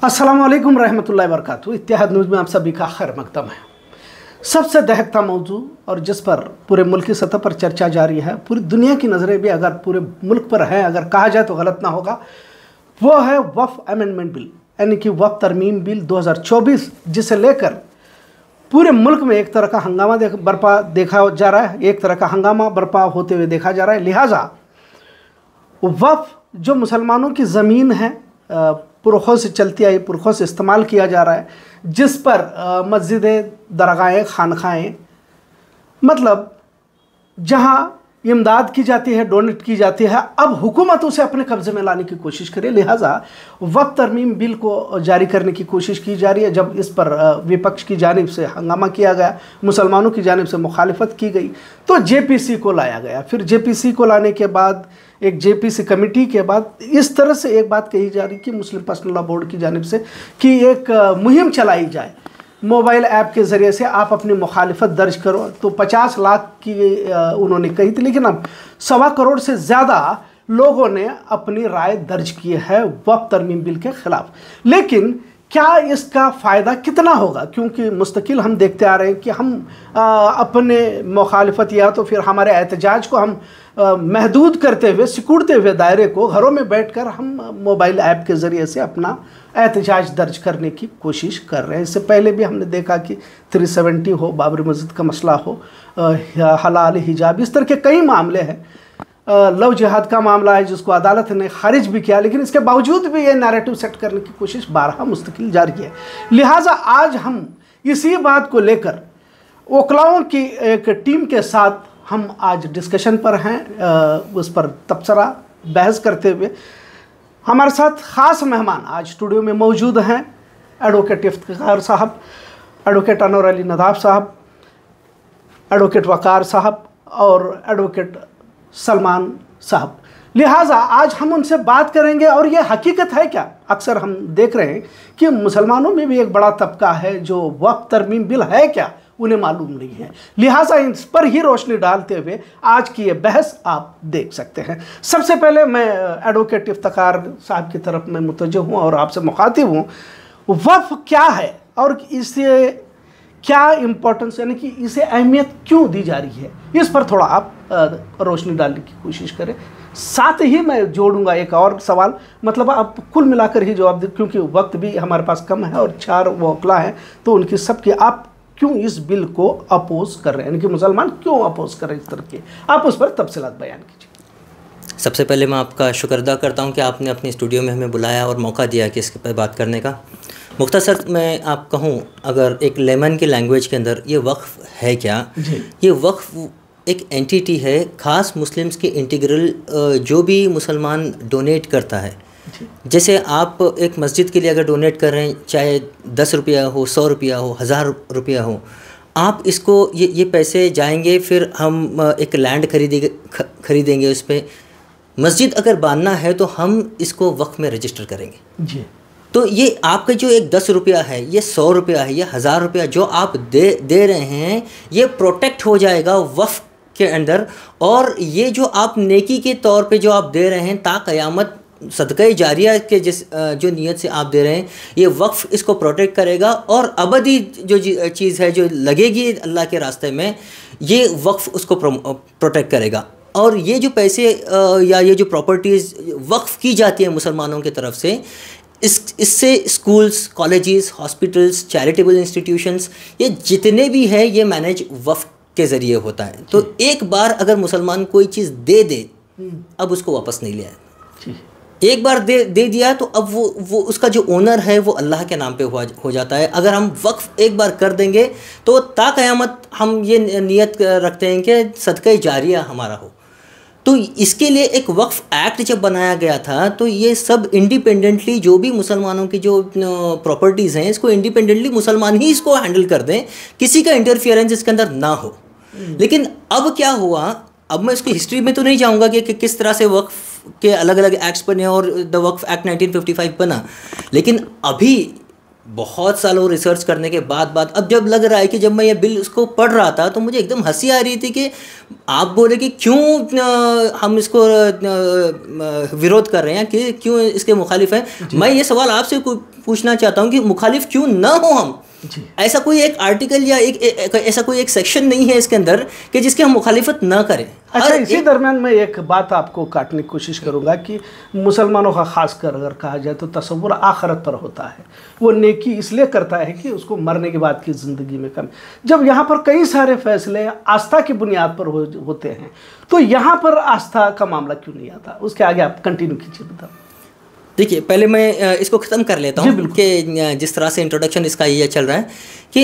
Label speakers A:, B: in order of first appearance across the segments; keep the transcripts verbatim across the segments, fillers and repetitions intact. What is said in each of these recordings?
A: अस्सलामुअलैकुम रहमतुल्लाहि व बरकातहू। इत्तेहाद न्यूज़ में आप सभी का खैर मकदम है। सबसे दहकता मौजू और जिस पर पूरे मुल्क की सतह पर चर्चा जारी है, पूरी दुनिया की नज़रें भी अगर पूरे मुल्क पर हैं, अगर कहा जाए तो गलत ना होगा, वो है वक्फ अमेंडमेंट बिल, यानी कि वक्फ तरमीम बिल दो हज़ार चौबीस, जिसे लेकर पूरे मुल्क में एक तरह का हंगामा देख बरपा देखा जा रहा है, एक तरह का हंगामा बरपा होते हुए देखा जा रहा है। लिहाजा वक्फ जो मुसलमानों की ज़मीन है, पुरखों से चलती आई, पुरखों से इस्तेमाल किया जा रहा है, जिस पर मस्जिदें, दरगाहें, खानखाएँ, मतलब जहाँ इमदाद की जाती है, डोनेट की जाती है, अब हुकूमत उसे अपने कब्ज़े में लाने की कोशिश करे। लिहाजा वक्फ तरमीम बिल को जारी करने की कोशिश की जा रही है। जब इस पर विपक्ष की जानिब से हंगामा किया गया, मुसलमानों की जानिब से मुखालिफत की गई, तो जे पी सी को लाया गया। फिर जे पी सी को लाने के बाद एक जे पी सी कमेटी के बाद इस तरह से एक बात कही जा रही कि मुस्लिम पर्सनल लॉ बोर्ड की जानिब से कि एक मुहिम चलाई जाए, मोबाइल ऐप के ज़रिए से आप अपनी मुखालिफत दर्ज करो। तो पचास लाख की उन्होंने कही थी, लेकिन अब सवा करोड़ से ज़्यादा लोगों ने अपनी राय दर्ज की है वक्फ तरमीम बिल के ख़िलाफ़। लेकिन क्या इसका फ़ायदा कितना होगा, क्योंकि मुस्तकिल हम देखते आ रहे हैं कि हम आ, अपने मुखालिफत या तो फिर हमारे एहतजाज को हम आ, महदूद करते हुए, सिकुड़ते हुए दायरे को घरों में बैठकर हम मोबाइल ऐप के ज़रिए से अपना एहतजाज दर्ज करने की कोशिश कर रहे हैं। इससे पहले भी हमने देखा कि तीन सौ सत्तर हो, बाबरी मस्जिद का मसला हो, हलाल हिजाब, इस तरह के कई मामले हैं। लव जिहाद का मामला है जिसको अदालत ने खारिज भी किया, लेकिन इसके बावजूद भी ये नैरेटिव सेट करने की कोशिश बारहा मुस्तकिल जारी है। लिहाजा आज हम इसी बात को लेकर वकलाओं की एक टीम के साथ हम आज डिस्कशन पर हैं, उस पर तबसरा बहस करते हुए हमारे साथ ख़ास मेहमान आज स्टूडियो में मौजूद हैं। एडवोकेट इफ्तिखार साहब, एडवोकेट अनवर अली नदाफ साहब, एडवोकेट वकार साहब और एडवोकेट सलमान साहब। लिहाजा आज हम उनसे बात करेंगे और ये हकीकत है क्या। अक्सर हम देख रहे हैं कि मुसलमानों में भी एक बड़ा तबका है जो वक्फ तरमीम बिल है क्या उन्हें मालूम नहीं है। लिहाजा इस पर ही रोशनी डालते हुए आज की ये बहस आप देख सकते हैं। सबसे पहले मैं एडवोकेट इफ्तिखार साहब की तरफ में मुतवज्जह हूँ और आपसे मुखातिब हूँ, वक्फ क्या है और इसे क्या इम्पोर्टेंस, यानी कि इसे अहमियत क्यों दी जा रही है, इस पर थोड़ा आप रोशनी डालने की कोशिश करें। साथ ही मैं जोड़ूंगा एक और सवाल, मतलब आप कुल मिलाकर ही जवाब दें, क्योंकि वक्त भी हमारे पास कम है और चार वकला हैं, तो उनकी सबकी आप क्यों इस बिल को अपोज कर रहे हैं, यानी कि मुसलमान क्यों अपोज कर रहे हैं इस तरह के, आप उस पर तफसीलात बयान कीजिए।
B: सबसे पहले मैं आपका शुक्र अदा करता हूं कि आपने अपने स्टूडियो में हमें बुलाया और मौका दिया कि इसके पर बात करने का। मुख्तसर मैं आप कहूं, अगर एक लेमन की लैंग्वेज के अंदर ये वक्फ है क्या, ये वक्फ एक एंटिटी है ख़ास मुस्लिम्स के इंटीग्रल, जो भी मुसलमान डोनेट करता है। जैसे आप एक मस्जिद के लिए अगर डोनेट कर रहे हैं, चाहे दस रुपया हो, सौ रुपया हो, हज़ार रुपया हो, आप इसको ये ये पैसे जाएंगे, फिर हम एक लैंड खरीदेंगे खरीदेंगे उस पर मस्जिद अगर बांधना है तो हम इसको वक्फ में रजिस्टर करेंगे जी। तो ये आपका जो एक दस रुपया है, ये सौ रुपया है, ये हज़ार रुपया जो आप दे दे रहे हैं, ये प्रोटेक्ट हो जाएगा वक्फ के अंदर। और ये जो आप नेकी के तौर पे जो आप दे रहे हैं, ता क़यामत सदक़ा जारिया के जिस जो नीयत से आप दे रहे हैं, ये वक्फ इसको प्रोटेक्ट करेगा और अबदी जो चीज़ है जो लगेगी अल्लाह के रास्ते में, ये वक्फ उसको प्रोटेक्ट करेगा। और ये जो पैसे या ये जो प्रॉपर्टीज़ वक्फ की जाती है मुसलमानों की तरफ से, इस इससे schools, colleges, hospitals, charitable institutions, ये जितने भी हैं, ये मैनेज वक्फ के ज़रिए होता है। तो एक बार अगर मुसलमान कोई चीज़ दे दे, अब उसको वापस नहीं ले आए। एक बार दे दे दिया तो अब वो वो उसका जो ओनर है वो अल्लाह के नाम पे हुआ हो जाता है। अगर हम वक्फ एक बार कर देंगे तो ता क़यामत हम ये नियत रखते हैं कि सदक़ा जारिया हमारा हो। तो इसके लिए एक वक्फ एक्ट जब बनाया गया था, तो ये सब इंडिपेंडेंटली जो भी मुसलमानों की जो प्रॉपर्टीज़ हैं, इसको इंडिपेंडेंटली मुसलमान ही इसको हैंडल कर दें, किसी का इंटरफियरेंस इसके अंदर ना हो। लेकिन अब क्या हुआ, अब मैं इसकी हिस्ट्री में तो नहीं जाऊंगा कि, कि किस तरह से वक्फ के अलग अलग एक्ट्स बने और द वक्फ एक्ट नाइनटीन फिफ्टी फाइव बना, लेकिन अभी बहुत सालों रिसर्च करने के बाद बाद अब जब लग रहा है कि जब मैं ये बिल उसको पढ़ रहा था तो मुझे एकदम हंसी आ रही थी कि आप बोले कि क्यों आ, हम इसको आ, विरोध कर रहे हैं कि क्यों इसके मुखालिफ हैं। मैं ये सवाल आपसे पूछना चाहता हूँ कि मुखालिफ क्यों ना हो हम। ऐसा कोई एक आर्टिकल या एक, एक, एक ऐसा कोई एक सेक्शन नहीं है इसके अंदर कि जिसकी हम मुखालिफत ना करें।
A: अच्छा, इसी दरमियान मैं एक बात आपको काटने की कोशिश करूंगा कि मुसलमानों का खास कर अगर कहा जाए तो तसव्वुर आखिरत पर होता है। वो नेकी इसलिए करता है कि उसको मरने के बाद की ज़िंदगी में कम। जब यहाँ पर कई सारे फैसले आस्था की बुनियाद पर हो, होते हैं तो यहाँ पर आस्था का मामला क्यों नहीं आता? उसके आगे आप कंटिन्यू कीजिए, बताओ।
B: देखिए, पहले मैं इसको ख़त्म कर लेता हूँ कि जिस तरह से इंट्रोडक्शन इसका ये चल रहा है कि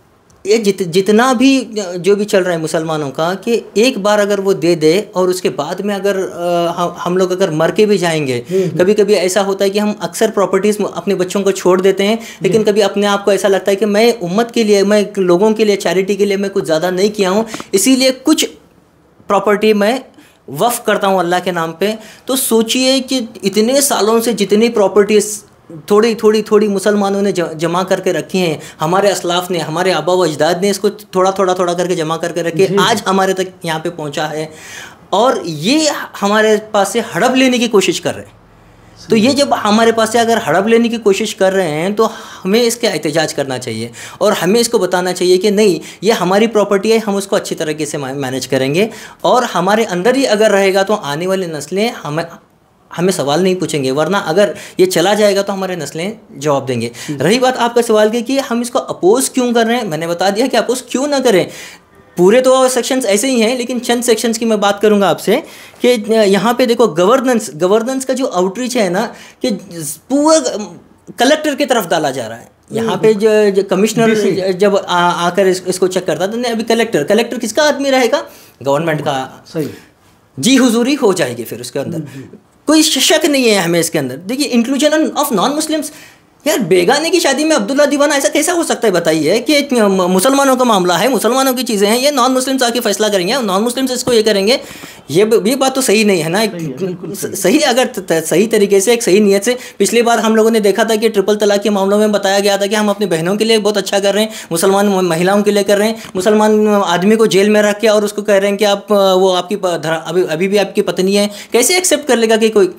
B: ये जित जितना भी जो भी चल रहा है मुसलमानों का, कि एक बार अगर वो दे दे और उसके बाद में अगर आ, हम लोग अगर मर के भी जाएंगे, कभी कभी ऐसा होता है कि हम अक्सर प्रॉपर्टीज़ अपने बच्चों को छोड़ देते हैं, लेकिन कभी अपने आप को ऐसा लगता है कि मैं उम्मत के लिए, मैं लोगों के लिए, चैरिटी के लिए मैं कुछ ज़्यादा नहीं किया हूँ, इसीलिए कुछ प्रॉपर्टी मैं वफ़ करता हूँ अल्लाह के नाम पे। तो सोचिए कि इतने सालों से जितनी प्रॉपर्टीज़ थोड़ी थोड़ी थोड़ी मुसलमानों ने जमा करके रखी हैं, हमारे असलाफ ने, हमारे आबा व अजदाद ने इसको थोड़ा थोड़ा थोड़ा करके जमा करके रखी है, आज हमारे तक यहाँ पे पहुँचा है और ये हमारे पास से हड़प लेने की कोशिश कर रहे हैं। तो ये जब हमारे पास से अगर हड़प लेने की कोशिश कर रहे हैं तो हमें इसका एहतजाज करना चाहिए और हमें इसको बताना चाहिए कि नहीं, ये हमारी प्रॉपर्टी है, हम उसको अच्छी तरीके से मैनेज करेंगे और हमारे अंदर ही अगर रहेगा तो आने वाली नस्लें हमें हमें सवाल नहीं पूछेंगे, वरना अगर ये चला जाएगा तो हमारे नस्लें जवाब देंगे। रही बात आपका सवाल की कि हम इसको अपोज क्यों कर रहे हैं, मैंने बता दिया कि अपोज क्यों ना करें। पूरे तो सेक्शंस ऐसे ही हैं, लेकिन चंद सेक्शंस की मैं बात करूंगा आपसे कि यहाँ पे देखो गवर्नेंस गवर्नेंस का जो आउटरीच है ना, कि पूरा कलेक्टर की तरफ डाला जा रहा है। यहाँ पे जो, जो कमिश्नर जब आ, आकर इस, इसको चेक करता तो नहीं, अभी कलेक्टर कलेक्टर किसका आदमी रहेगा? गवर्नमेंट का। सही जी हुजूरी हो जाएगी फिर उसके अंदर, कोई शक नहीं है हमें इसके अंदर। देखिए, इंक्लूजन ऑफ नॉन मुस्लिम्स, यार बेगाने की शादी में अब्दुल्ला दीवाना ऐसा कैसा हो सकता है बताइए कि मुसलमानों का मामला है, मुसलमानों की चीज़ें हैं, ये नॉन मुस्लिम्स आके फैसला करेंगे, नॉन मुस्लिम्स इसको ये करेंगे, ये ये बात तो सही नहीं है ना। सही, सही, सही अगर त, सही तरीके से, एक सही नीयत से, पिछली बार हम लोगों ने देखा था कि ट्रिपल तलाक के मामलों में बताया गया था कि हम अपनी बहनों के लिए बहुत अच्छा कर रहे हैं, मुसलमान महिलाओं के लिए कर रहे हैं, मुसलमान आदमी को जेल में रख के और उसको कह रहे हैं कि आप वो आपकी अभी अभी भी आपकी पत्नी है, कैसे एक्सेप्ट कर लेगा कि कोई?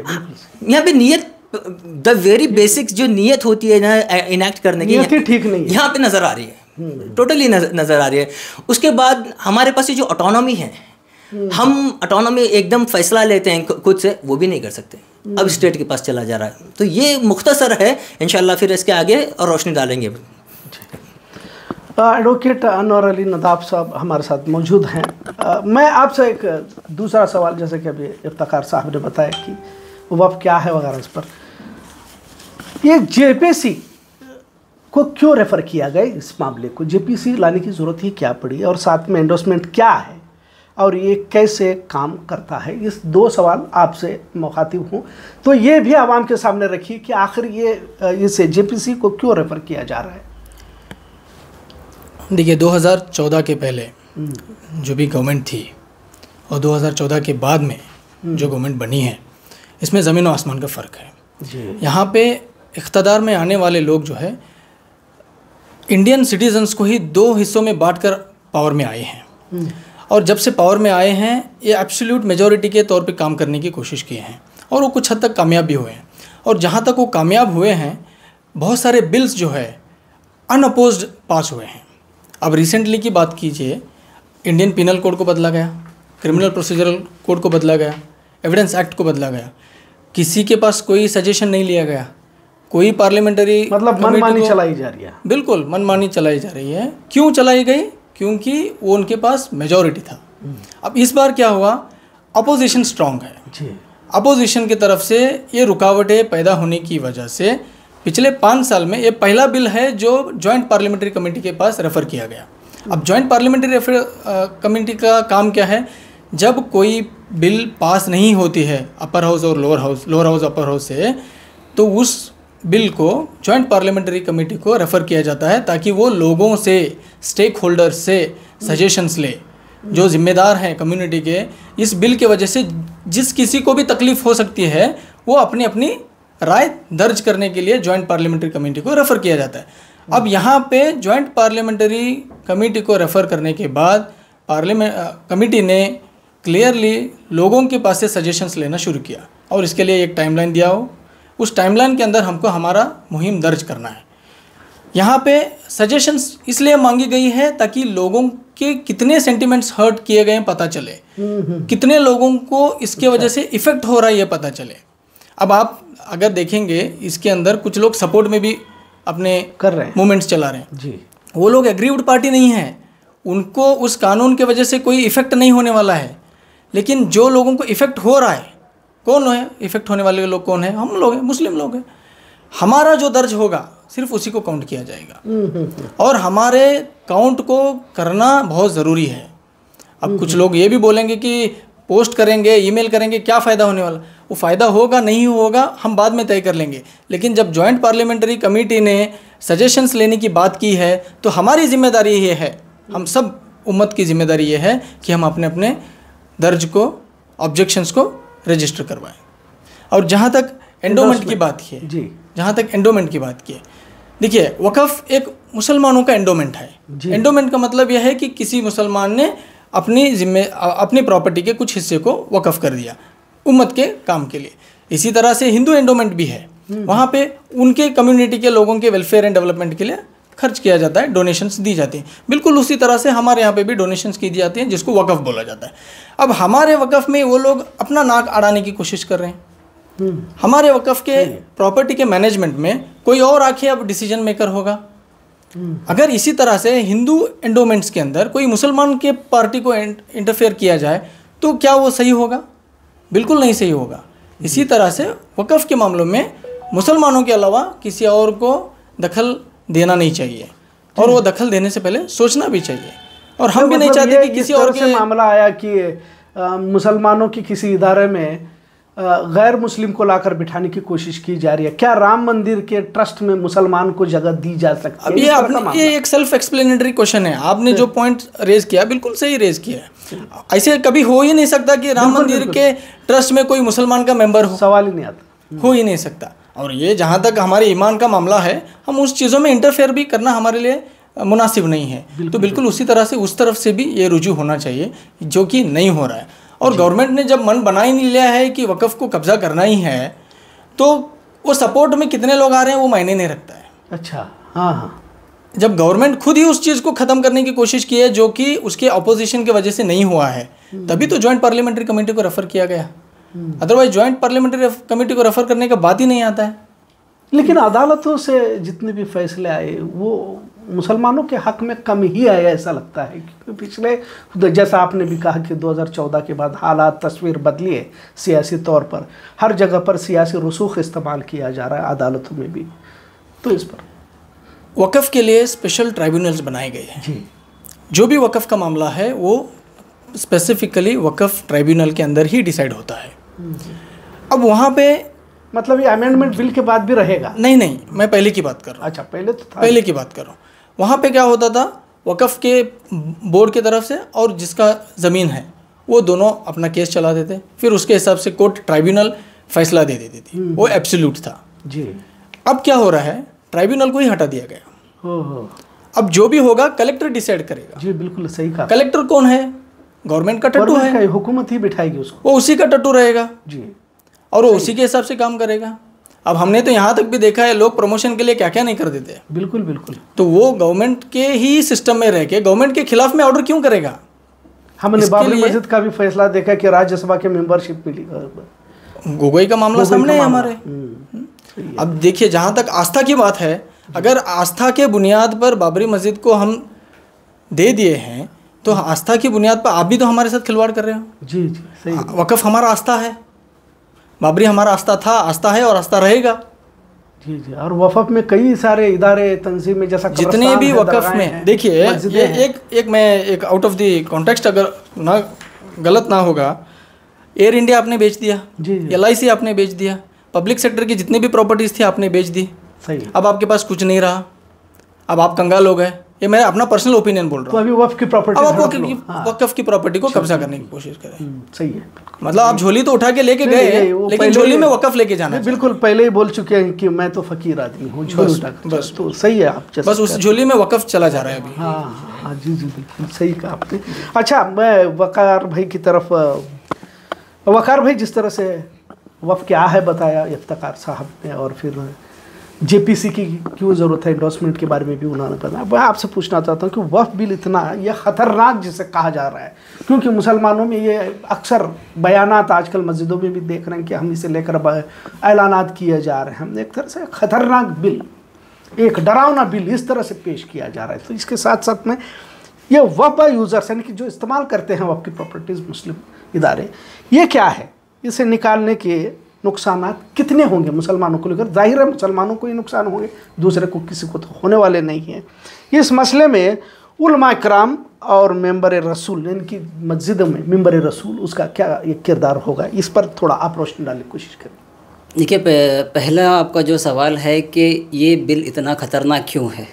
B: यहाँ पे नीयत, द वेरी बेसिक्स जो नीयत होती है ना इनैक्ट करने की,
A: नीयत ठीक नहीं,
B: यहाँ पे नज़र आ रही है, टोटली नज़र आ रही है। उसके बाद हमारे पास ये जो ऑटोनॉमी है, हम ऑटोनॉमी एकदम फैसला लेते हैं खुद से, वो भी नहीं कर सकते, अब स्टेट के पास चला जा रहा है। तो ये मुख्तसर है, इंशाल्लाह फिर इसके आगे और रोशनी डालेंगे।
A: एडवोकेट अनवर अली नदाफ साहब हमारे साथ मौजूद हैं। आ, मैं आपसे एक दूसरा सवाल, जैसे कि अभी इफ्तिखार साहब ने बताया कि वफ़ क्या है वगैरह, इस पर ये जेपीसी को क्यों रेफ़र किया गया? इस मामले को जेपीसी लाने की ज़रूरत ही क्या पड़ी और साथ में एंडोर्समेंट क्या है और ये कैसे काम करता है? इस दो सवाल आपसे मुखातिब हूँ, तो ये भी आवाम के सामने रखिए कि आखिर ये इसे जेपीसी को क्यों रेफ़र किया जा रहा है।
C: देखिए, दो हज़ार चौदह के पहले जो भी गवर्नमेंट थी और दो हज़ार चौदह के बाद में जो गवर्नमेंट बनी है, इसमें ज़मीन और आसमान का फ़र्क है। यहाँ पे इख्तदार में आने वाले लोग जो है इंडियन सिटीजन्स को ही दो हिस्सों में बांटकर पावर में आए हैं और जब से पावर में आए हैं ये एब्सोल्यूट मेजॉरिटी के तौर पे काम करने की कोशिश किए हैं और वो कुछ हद तक कामयाब भी हुए हैं। और जहाँ तक वो कामयाब हुए हैं, बहुत सारे बिल्स जो है अनअपोज्ड पास हुए हैं। अब रिसेंटली की बात कीजिए, इंडियन पिनल कोड को बदला गया, क्रिमिनल प्रोसीजरल कोड को बदला गया, एविडेंस एक्ट को बदला गया, किसी के पास कोई सजेशन नहीं लिया गया, कोई पार्लियामेंट्री
A: मतलब मनमानी चलाई जा रही है।
C: बिल्कुल मनमानी चलाई जा रही है। क्यों चलाई गई? क्योंकि वो उनके पास मेजॉरिटी था। अब इस बार क्या हुआ, अपोजिशन स्ट्रांग है जी। अपोजिशन की तरफ से ये रुकावटें पैदा होने की वजह से पिछले पाँच साल में ये पहला बिल है जो जॉइंट पार्लियामेंट्री कमेटी के पास रेफ़र किया गया। अब जॉइंट पार्लियामेंट्री रेफर कमेटी का काम क्या है, जब कोई बिल पास नहीं होती है अपर हाउस और lower house, lower house upper house से, तो उस बिल को जॉइंट पार्लियामेंट्री कमेटी को रेफ़र किया जाता है ताकि वो लोगों से, स्टेक होल्डर्स से सजेशंस ले, जो जिम्मेदार हैं कम्युनिटी के। इस बिल के वजह से जिस किसी को भी तकलीफ़ हो सकती है वो अपनी अपनी राय दर्ज करने के लिए जॉइंट पार्लियामेंट्री कमेटी को रेफ़र किया जाता है। अब यहाँ पे जॉइंट पार्लियामेंट्री कमेटी को रेफ़र करने के बाद पार्लियामेंट कमेटी ने क्लियरली लोगों के पास से सजेशंस लेना शुरू किया और इसके लिए एक टाइमलाइन दिया हो। उस टाइमलाइन के अंदर हमको हमारा मुहिम दर्ज करना है। यहाँ पे सजेशंस इसलिए मांगी गई है ताकि लोगों के कितने सेंटिमेंट्स हर्ट किए गए पता चले, कितने लोगों को इसके वजह से इफ़ेक्ट हो रहा है ये पता चले। अब आप अगर देखेंगे इसके अंदर कुछ लोग सपोर्ट में भी अपने
A: कर रहे हैं,
C: मूवमेंट्स चला रहे हैं
A: जी।
C: वो लोग एग्रीव्ड पार्टी नहीं है, उनको उस कानून के वजह से कोई इफ़ेक्ट नहीं होने वाला है। लेकिन जो लोगों को इफ़ेक्ट हो रहा है, कौन है इफ़ेक्ट होने वाले लोग? कौन है? हम लोग हैं, मुस्लिम लोग हैं। हमारा जो दर्ज होगा सिर्फ उसी को काउंट किया जाएगा और हमारे काउंट को करना बहुत ज़रूरी है। अब कुछ लोग ये भी बोलेंगे कि पोस्ट करेंगे, ईमेल करेंगे, क्या फ़ायदा होने वाला? वो फ़ायदा होगा नहीं होगा हम बाद में तय कर लेंगे। लेकिन जब जॉइंट पार्लियामेंट्री कमेटी ने सजेशंस लेने की बात की है तो हमारी जिम्मेदारी ये है, हम सब उम्मत की जिम्मेदारी ये है कि हम अपने अपने दर्ज को, ऑब्जेक्शंस को रजिस्टर करवाएं। और जहाँ तक एंडोमेंट की बात की है
A: जी,
C: जहाँ तक एंडोमेंट की बात की है, देखिए वक़फ़ एक मुसलमानों का एंडोमेंट है। एंडोमेंट का मतलब यह है कि किसी मुसलमान ने अपनी जिम्मे अपनी प्रॉपर्टी के कुछ हिस्से को वक़फ़ कर दिया उम्मत के काम के लिए। इसी तरह से हिंदू एंडोमेंट भी है, वहाँ पे उनके कम्युनिटी के लोगों के वेलफेयर एंड डेवलपमेंट के लिए खर्च किया जाता है, डोनेशंस दी जाती हैं। बिल्कुल उसी तरह से हमारे यहाँ पे भी डोनेशंस की जाती हैं जिसको वक़फ़ बोला जाता है। अब हमारे वक़फ़ में वो लोग अपना नाक अड़ाने की कोशिश कर रहे हैं। हमारे वक़फ़ के प्रॉपर्टी के मैनेजमेंट में कोई और आके अब डिसीजन मेकर होगा। अगर इसी तरह से हिंदू एंडोमेंट्स के अंदर कोई मुसलमान के पार्टी को इंटरफेयर किया जाए तो क्या वो सही होगा? बिल्कुल नहीं सही होगा। इसी तरह से वक़फ़ के मामलों में मुसलमानों के अलावा किसी और को दखल देना नहीं चाहिए और वो दखल देने से पहले सोचना भी चाहिए। और हम भी नहीं चाहते कि किसी और
A: के मामला आया कि मुसलमानों के किसी इदारे में गैर मुस्लिम को लाकर बिठाने की कोशिश की जा रही है। क्या राम मंदिर के ट्रस्ट में मुसलमान को जगह दी जा सकती है?
C: अब ये आपने ये एक सेल्फ एक्सप्लेनेटरी क्वेश्चन है। आपने जो पॉइंट रेज किया बिल्कुल सही रेज किया है। ऐसे कभी हो ही नहीं सकता कि राम मंदिर के ट्रस्ट में कोई मुसलमान का मेंबर हो,
A: सवाल ही नहीं आता,
C: हो ही नहीं सकता। और ये जहाँ तक हमारे ईमान का मामला है, हम उस चीज़ों में इंटरफेयर भी करना हमारे लिए मुनासिब नहीं है। तो बिल्कुल उसी तरह से उस तरफ से भी ये रुजू होना चाहिए जो कि नहीं हो रहा है। और गवर्नमेंट ने जब मन बना ही नहीं लिया है कि वक़फ़ को कब्ज़ा करना ही है तो वो सपोर्ट में कितने लोग आ रहे हैं वो मायने नहीं रखता है।
A: अच्छा, हाँ हाँ।
C: जब गवर्नमेंट खुद ही उस चीज़ को ख़त्म करने की कोशिश की है जो कि उसके अपोजिशन की वजह से नहीं हुआ है, तभी तो जॉइंट पार्लियामेंट्री कमेटी को रेफ़र किया गया। अदरवाइज जॉइंट पार्लियामेंट्री कमेटी को रेफ़र करने का बात ही नहीं आता है।
A: लेकिन अदालतों से जितने भी फैसले आए वो मुसलमानों के हक में कम ही आया ऐसा लगता है। क्योंकि पिछले, जैसा आपने भी कहा कि दो हज़ार चौदह के बाद हालात, तस्वीर बदली है सियासी तौर पर, हर जगह पर सियासी रसूख इस्तेमाल किया जा रहा है अदालतों में भी। तो इस पर
C: वक़फ़ के लिए स्पेशल ट्राइब्यूनल्स बनाए गए हैं जी। जो भी वक़फ़ का मामला है वो स्पेसिफिकली वक़फ़ ट्राइब्यूनल के अंदर ही डिसाइड होता है। अब वहाँ पे
A: मतलब ये अमेंडमेंट बिल के बाद भी रहेगा?
C: नहीं नहीं, मैं पहले की बात कर रहा हूँ।
A: अच्छा, पहले तो था।
C: पहले की बात कर रहा हूँ। वहाँ पे क्या होता था, वक़फ़ के बोर्ड की तरफ से और जिसका ज़मीन है वो दोनों अपना केस चला देते, फिर उसके हिसाब से कोर्ट ट्राइब्यूनल फैसला दे देती थी, वो एब्सोल्यूट था
A: जी।
C: अब क्या हो रहा है, ट्राइब्यूनल को ही हटा दिया गया।
A: हो हो
C: अब जो भी होगा कलेक्टर डिसाइड करेगा।
A: जी बिल्कुल सही कहा।
C: कलेक्टर कौन है? गवर्नमेंट का टट्टू है,
A: हुकूमत ही बिठाएगी उसको,
C: वो उसी का टट्टू रहेगा
A: जी,
C: और वो उसी के हिसाब से काम करेगा। अब हमने तो यहाँ तक भी देखा है लोग प्रमोशन के लिए क्या क्या नहीं कर देते।
A: बिल्कुल बिल्कुल।
C: तो वो गवर्नमेंट के ही सिस्टम में रह के गवर्नमेंट के खिलाफ में ऑर्डर क्यों करेगा?
A: हमने बाबरी मस्जिद का भी फैसला देखा कि राज्यसभा के मेंबरशिप मिली,
C: गोगोई का मामला सामने है हमारे। अब देखिए जहाँ तक आस्था की बात है, अगर आस्था के बुनियाद पर बाबरी मस्जिद को हम दे दिए हैं तो आस्था की बुनियाद पर आप भी तो हमारे साथ खिलवाड़ कर रहे हो।
A: जी जी सही।
C: वक़फ़ हमारा आस्था है, बाबरी हमारा आस्था था, आस्था है और आस्था रहेगा।
A: जी जी। और वफ़क़ में कई सारे इदारे, तंजीमें, जैसा
C: जितने भी वक़फ़ में देखिए, ये एक एक मैं एक आउट ऑफ द कॉन्टेक्स्ट अगर ना गलत ना होगा, एयर इंडिया आपने बेच दिया, एल आई सी आपने बेच दिया, पब्लिक सेक्टर की जितनी भी प्रॉपर्टीज़ थी आपने बेच दी।
A: सही।
C: अब आपके पास कुछ नहीं रहा, अब आप कंगाल हो गए, ये मैं अपना पर्सनल ओपिनियन बोल रहा
A: तो
C: हूँ।
A: अभी वक्फ की प्रॉपर्टी
C: अब आप वक्फ की वक्फ की प्रॉपर्टी को कब्जा करने की कोशिश करें।
A: सही है,
C: मतलब आप झोली तो उठा के लेके
A: नहीं,
C: गए,
A: नहीं, वो
C: लेकिन
A: पहले-
C: झोली में वक्फ लेके जाना
A: नहीं, बिल्कुल पहले ही बोल चुके हैं कि मैं तो फकीर आदमी हूँ, झोली उठा कर।
C: बस।
A: तो सही है, आप जैसा
C: बस उस झोली में वक्फ चला जा रहा है अभी।
A: हाँ हाँ हाँ, जी जी बिल्कुल सही कहा आपने। अच्छा, मैं वकार भाई की तरफ, वकार भाई जिस तरह से वफ़ क्या है बताया इफ्तिकार साहब ने, और फिर जेपीसी की क्यों ज़रूरत है, एंडोर्समेंट के बारे में भी उन्होंने बताया। मैं आपसे पूछना चाहता हूँ कि वफ़ बिल इतना ये ख़तरनाक जिसे कहा जा रहा है, क्योंकि मुसलमानों में ये अक्सर बयानात आजकल मस्जिदों में भी देख रहे हैं कि हम इसे लेकर ऐलानात किए जा रहे हैं। एक तरह से ख़तरनाक बिल, एक डरावना बिल इस तरह से पेश किया जा रहा है। तो इसके साथ साथ में ये वफ़ यूज़र्स यानी कि जो इस्तेमाल करते हैं वफ़ की प्रॉपर्टीज़ मुस्लिम इदारे, ये क्या है, इसे निकालने के नुकसान कितने होंगे मुसलमानों को लेकर? जाहिर है मुसलमानों को ही नुकसान होंगे, दूसरे को किसी को तो होने वाले नहीं हैं। इस मसले में उलमा कराम और मेंबर रसूल इनकी मस्जिदों में मेंबर रसूल उसका क्या ये किरदार होगा, इस पर थोड़ा आप रोशनी डालने की कोशिश करें।
D: देखिए, पहला आपका जो सवाल है कि ये बिल इतना ख़तरनाक क्यों है,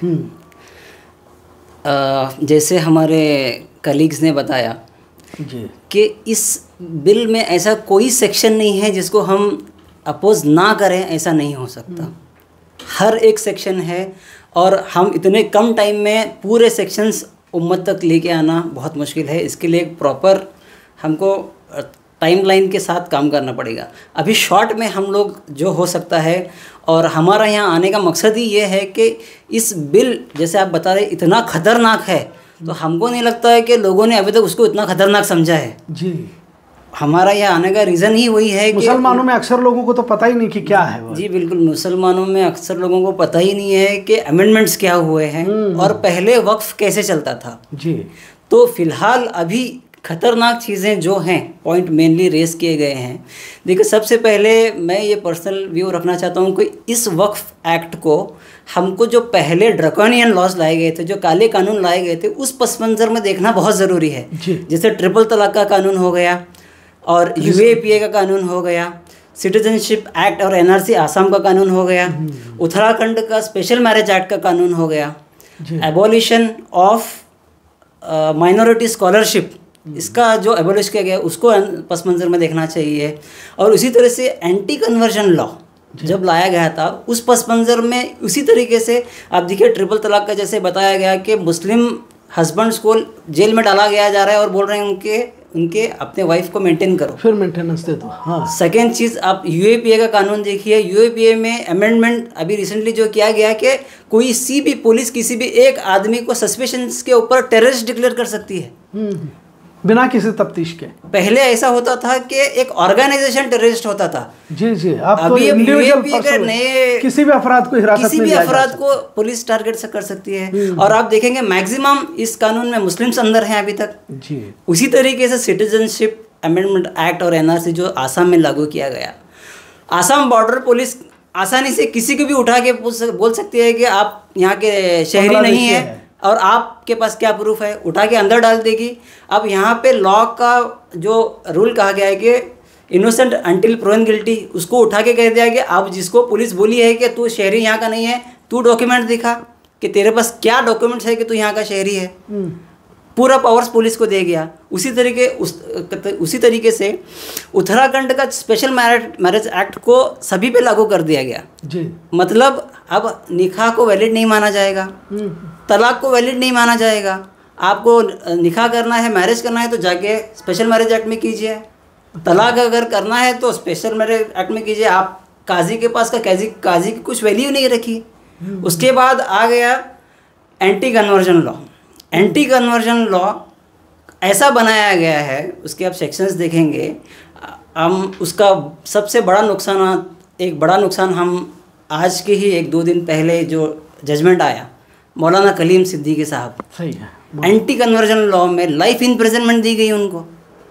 D: आ, जैसे हमारे कलीग्स ने बताया
A: जी
D: कि इस बिल में ऐसा कोई सेक्शन नहीं है जिसको हम अपोज ना करें, ऐसा नहीं हो सकता। हर एक सेक्शन है और हम इतने कम टाइम में पूरे सेक्शंस उम्मत तक लेके आना बहुत मुश्किल है। इसके लिए एक प्रॉपर हमको टाइमलाइन के साथ काम करना पड़ेगा। अभी शॉर्ट में हम लोग जो हो सकता है, और हमारा यहाँ आने का मकसद ही ये है कि इस बिल जैसे आप बता रहे इतना ख़तरनाक है, तो हमको नहीं लगता है कि लोगों ने अभी तक उसको इतना ख़तरनाक समझा है।
A: जी,
D: हमारा यहाँ आने का रीज़न ही वही है कि
A: मुसलमानों में अक्सर लोगों को तो पता ही नहीं कि क्या है वो।
D: जी बिल्कुल, मुसलमानों में अक्सर लोगों को पता ही नहीं है कि अमेंडमेंट्स क्या हुए हैं और पहले वक्फ कैसे चलता था।
A: जी,
D: तो फिलहाल अभी ख़तरनाक चीज़ें जो हैं, पॉइंट मेनली रेस किए गए हैं। देखिए, सबसे पहले मैं ये पर्सनल व्यू रखना चाहता हूँ कि इस वक्फ एक्ट को हमको जो पहले ड्रकोनियन लॉज लाए गए थे, जो काले कानून लाए गए थे, उस पस मंज़र में देखना बहुत ज़रूरी है। जैसे ट्रिपल तलाक का कानून हो गया और यूएपीए का कानून हो गया, सिटीजनशिप एक्ट और एनआरसी आसाम का कानून हो गया, उत्तराखंड का स्पेशल मैरिज एक्ट का कानून हो गया, एबॉलिशन ऑफ माइनॉरिटी स्कॉलरशिप, इसका जो एबॉलिश किया गया उसको पस मंज़र में देखना चाहिए। और उसी तरह से एंटी कन्वर्जन लॉ जब लाया गया था, उस पस मंज़र में उसी तरीके से आप देखिए, ट्रिपल तलाक का जैसे बताया गया कि मुस्लिम हस्बैंड्स को जेल में डाला गया जा रहा है और बोल रहे हैं उनके उनके अपने वाइफ को मेंटेन करो,
A: फिर मेंटेनेंस दे दो। हाँ,
D: सेकेंड चीज़ आप यूएपीए का कानून देखिए। यूएपीए में अमेंडमेंट अभी रिसेंटली जो किया गया कि कोई सी भी पुलिस किसी भी एक आदमी को सस्पेशंस के ऊपर टेररिस्ट डिक्लेयर कर सकती है
A: बिना किसी तफ्तीश के।
D: पहले ऐसा होता था कि एक ऑर्गेनाइजेशन टेररिस्ट होता था।
A: जी जी, आप
D: अभी
A: तो इंडिविजुअल
D: पर्सन नए
A: किसी भी अफराद को हिरासत में
D: किसी भी
A: लिया जा
D: अफराद
A: सकता
D: को पुलिस टारगेट से कर सकती है। और आप देखेंगे मैक्सिमम इस कानून में मुस्लिम्स अंदर हैं अभी तक।
A: जी,
D: उसी तरीके से सिटीजनशिप अमेंडमेंट एक्ट और एनआरसी जो आसाम में लागू किया गया, आसाम बॉर्डर पुलिस आसानी से किसी को भी उठा के बोल सकती है कि आप यहाँ के शहरी नहीं है और आपके पास क्या प्रूफ है, उठा के अंदर डाल देगी। अब यहाँ पे लॉ का जो रूल कहा गया है कि इनोसेंट अंटिल प्रोवन गिल्टी, उसको उठा के कह दिया कि आप जिसको पुलिस बोली है कि तू शहरी यहाँ का नहीं है, तू डॉक्यूमेंट दिखा कि तेरे पास क्या डॉक्यूमेंट्स है कि तू यहाँ का शहरी है, पूरा पावर्स पुलिस को दे गया। उसी तरीके उस उसी तरीके से उत्तराखंड का स्पेशल मैरिज मैरिज एक्ट को सभी पे लागू कर दिया गया।
A: जी,
D: मतलब अब निकाह को वैलिड नहीं माना जाएगा, तलाक को वैलिड नहीं माना जाएगा। आपको निकाह करना है, मैरिज करना है तो जाके स्पेशल मैरिज एक्ट में कीजिए, तलाक अगर करना है तो स्पेशल मैरिज एक्ट में कीजिए। आप काजी के पास का काजी काजी की कुछ वैल्यू नहीं रखी। उसके बाद आ गया anti conversion law. Anti conversion law ऐसा बनाया गया है, उसके आप सेक्शंस देखेंगे, हम उसका सबसे बड़ा नुकसान एक बड़ा नुकसान हम आज के ही एक दो दिन पहले जो जजमेंट आया मौलाना कलीम सिद्दीकी साहब,
A: सही है,
D: एंटी कन्वर्जन लॉ में लाइफ इम्प्रिजनमेंट दी गई उनको।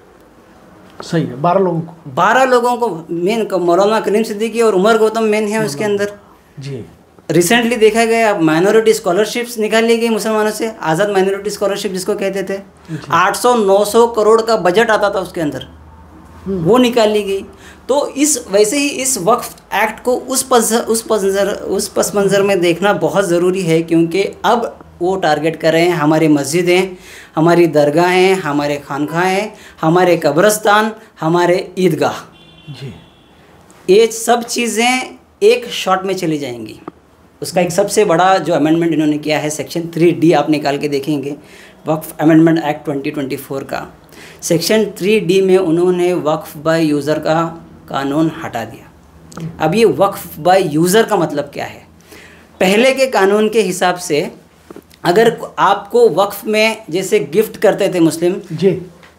A: सही है, बारह लोगों को
D: बारह लोगों को मेन मौलाना कलीम सिद्दीकी और उमर गौतम मेन है उसके अंदर।
A: जी,
D: रिसेंटली देखा गया अब माइनॉरिटी स्कॉलरशिप्स निकाली गई मुसलमानों से, आज़ाद माइनॉरिटी स्कॉलरशिप जिसको कहते थे, आठ सौ नौ सौ करोड़ का बजट आता था उसके अंदर, वो निकाली गई। तो इस वैसे ही इस वक्फ एक्ट को उस पस उस पस उस पस मंज़र में देखना बहुत ज़रूरी है, क्योंकि अब वो टारगेट कर रहे हैं। हमारी मस्जिदें, हमारी दरगाहें, हमारे खानखाहें, हमारे कब्रस्तान, हमारे ईदगाह,
A: जी,
D: ये सब चीज़ें एक शॉट में चली जाएंगी। उसका एक सबसे बड़ा जो अमेंडमेंट इन्होंने किया है, सेक्शन थ्री डी आप निकाल के देखेंगे वक्फ amendment act twenty twenty four का, सेक्शन थ्री डी में उन्होंने वक्फ बाय यूज़र का कानून हटा दिया। अब ये वक्फ बाय यूज़र का मतलब क्या है? पहले के कानून के हिसाब से अगर आपको वक्फ में जैसे गिफ्ट करते थे मुस्लिम
A: जी,